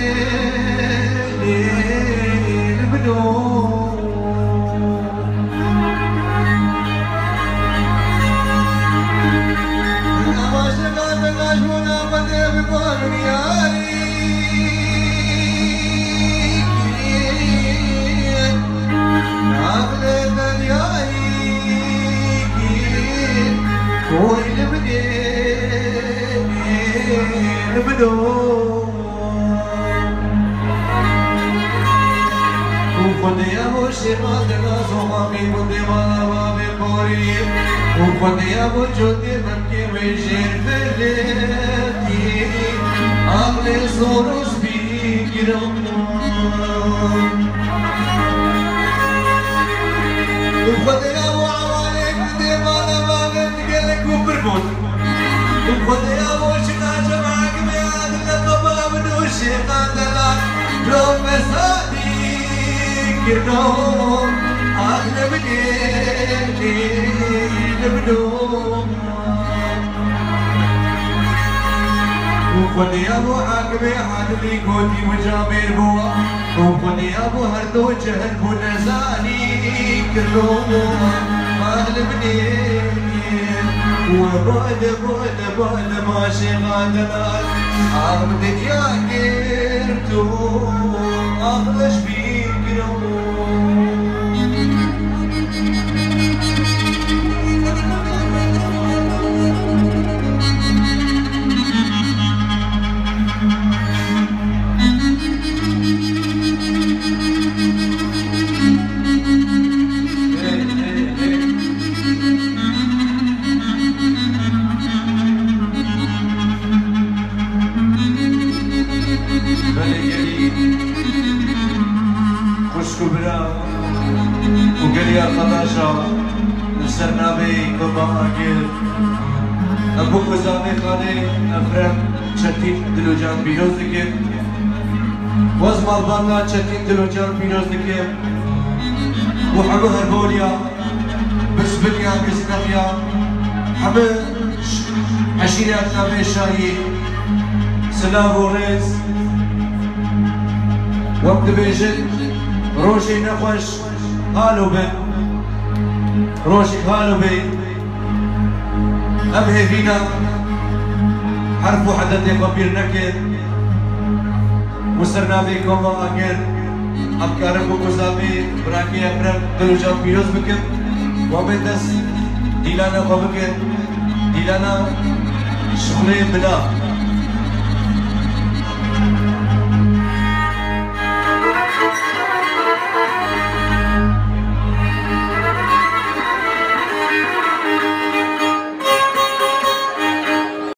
وخذي ابو حاكمي حاكمي كوتي وجامير بوا وخذي ابو هردو جهل بو نزاني كلهم اهل بنين وبعد بعد بعد ماشي غادرات عم دنيا كرتو اخرج بيكرو وقليا خداشا نسرنا بي كباكر ابو قزامي خالي افرم چتين دلوجان بيروز دكم وزم البانا چتين دلوجان بيروز دكم وحبو هربوليا بسبليا بسنقيا حبو عشيراتنا بيشاهي سلام وريز وقت بيجن روشي نخوش هالو بن روشك هالو بن أبهي فينا حرفو حدثي خبير نكد وسرنا بيكم وأكر أفكارك وكزامي براكي أمرم دلو جام بيروز بكم ومن دس ديلانا خبكر ديلانا شغلي بلا